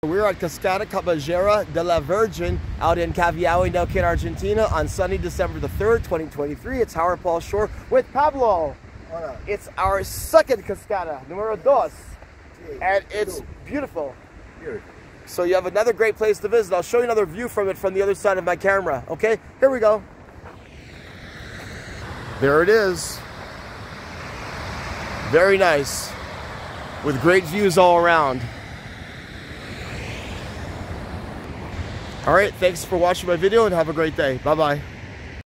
We're at Cascada Cabellera de la Virgen out in Caviahue, Neuquen, Argentina on Sunday, December the 3rd, 2023. It's Howard Paul Shore with Pablo. Hola. It's our second Cascada, número dos. And it's beautiful. Beautiful. So you have another great place to visit. I'll show you another view from it from the other side of my camera. Okay, here we go. There it is. Very nice. With great views all around. All right, thanks for watching my video and have a great day. Bye-bye.